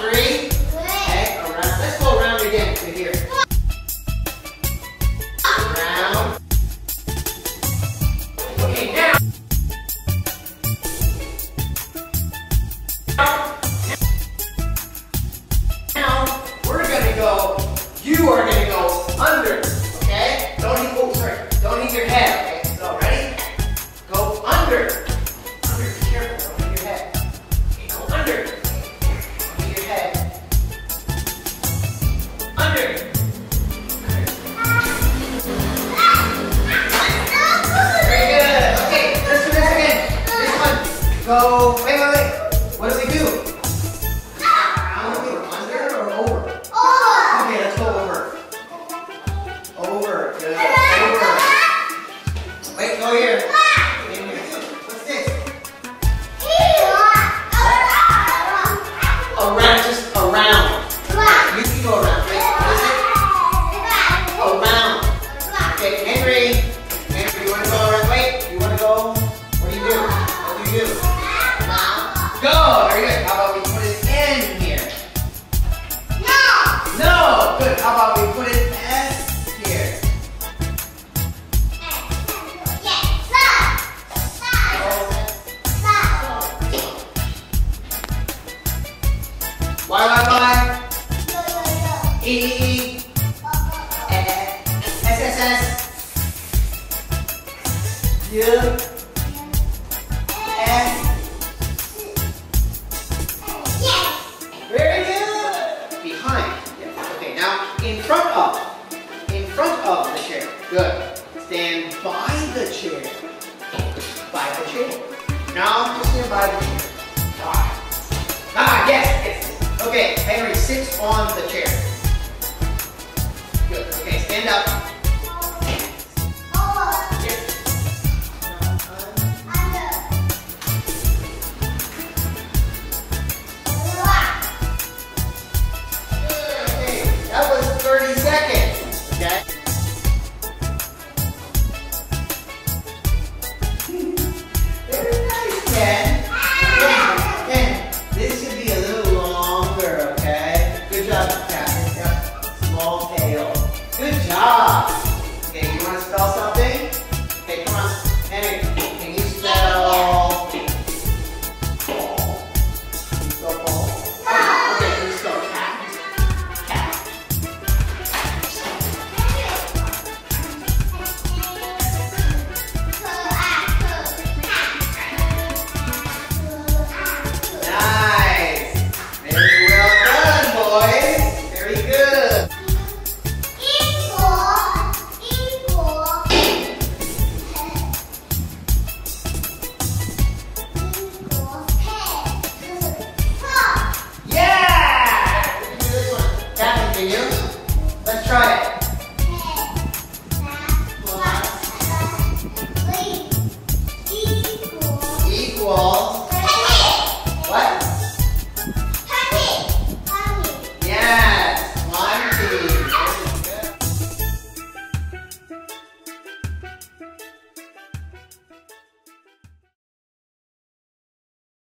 3. Okay, around. Let's go around again to here. Around. Okay, now. Now we're gonna go. You are gonna go under. Okay? Don't hit. Oh, sorry. Don't hit your head. Okay. So ready? Go under. Under. Be careful. Don't hit your head. Okay, go under. Don't hit your head. Under. Very good. Okay, let's do this again. This one. Go. Wait. What do we do? Under or over? Okay, let's go over. Over. Good. Over. Wait, go here. In here. What's this? Around, just around. You can go around. Wait, what is it? Around. Okay, Henry, you want to go around? Wait, you want to go? What do you do? What do you do? Go. Very good. How about we put it in here? No. Good. How about we put it S here? Y. E. S. U. S. Very good. Behind. Yes. Okay, now in front of the chair. Good. Stand by the chair. By the chair. Now just stand by the chair. Yes. Okay, Henry, sit on the chair. Good. Okay, stand up. That was 30 seconds. Okay. Very nice, Ken. Ken, this should be a little longer, okay? Good job, Catherine. Got small tail. Good job. Okay, you want to spell something? Okay, come on. Henry, can you spell ball? Spell ball. Okay, can you spell cat? Cat. Nice. Very well done, boys. Very good. Yeah! Can you do this one? Catherine, can you?